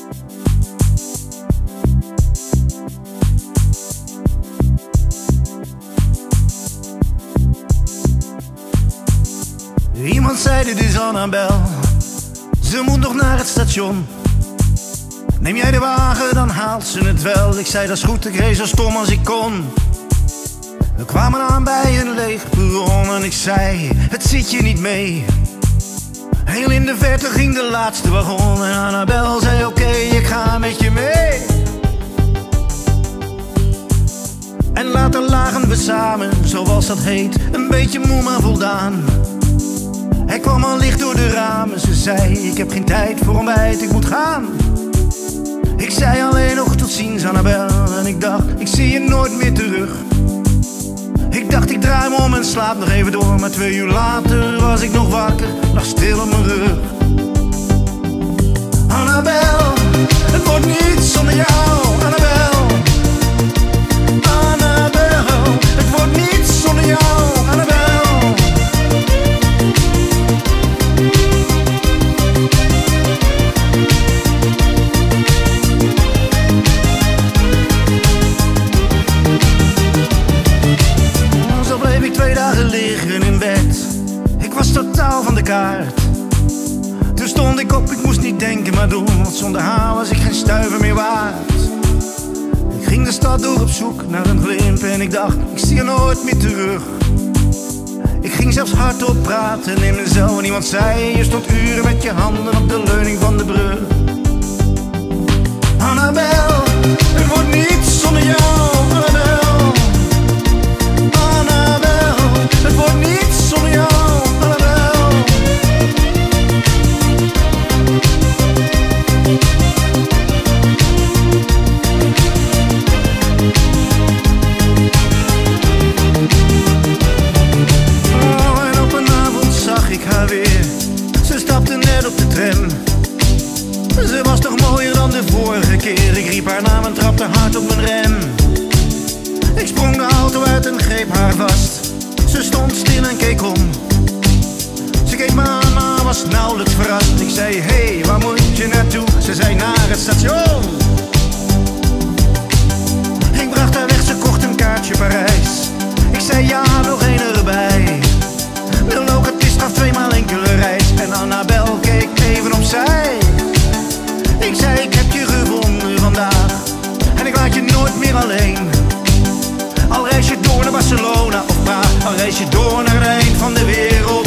Iemand zei dit is Annabel, ze moet nog naar het station. Neem jij de wagen, dan haalt ze het wel. Ik zei dat is goed, ik reed zo stom als ik kon. We kwamen aan bij een leeg perron en ik zei, het zit je niet mee. Heel in de verte ging de laatste wagon en Annabel zei oké, ik ga met je mee. En later lagen we samen, zoals dat heet, een beetje moe maar voldaan. Er kwam al licht door de ramen, ze zei ik heb geen tijd voor ontbijt, ik moet gaan. Ik zei alleen nog tot ziens Annabel en ik dacht ik zie je nooit meer terug. Ik dacht ik draai me om en slaap nog even door, maar 2 uur later was ik nog wakker, lag stil op mijn rug. Annabel, het wordt niet zonder jou, Annabel. Annabel, het wordt niet zonder jou, Annabel. Zo bleef ik 2 dagen liggen in bed, ik was totaal van de kaart. Toen stond ik op, ik moest niet denken maar doen, want zonder haar was ik geen stuiver meer waard. Ik ging de stad door op zoek naar een glimp en ik dacht, ik zie je nooit meer terug. Ik ging zelfs hardop praten in mezelf en iemand zei, je stond uren met je handen op de leuning van de brug. Annabel, het wordt niet zonder jou, Annabel. Annabel, het wordt niet zonder jou, Annabel. Ze stapte net op de tram. Ze was toch mooier dan de vorige keer. Ik riep haar naam en trapte hard op mijn rem. Ik sprong de auto uit en greep haar vast. Ze stond stil en keek om. Ze keek me aan, maar was nauwelijks verrast. Ik zei, hey, waar moet je naartoe? Ze zei, naar het station. Ik bracht haar weg, ze kocht een kaartje Parijs. Ik zei, ja, nog één erbij. De locatist gaf 2 maal enkele reis. En Annabel keek even opzij. Ik zei, ik heb je gevonden vandaag. En ik laat je nooit meer alleen. Al reis je door naar Barcelona of Praag, al reis je door naar het eind van de wereld.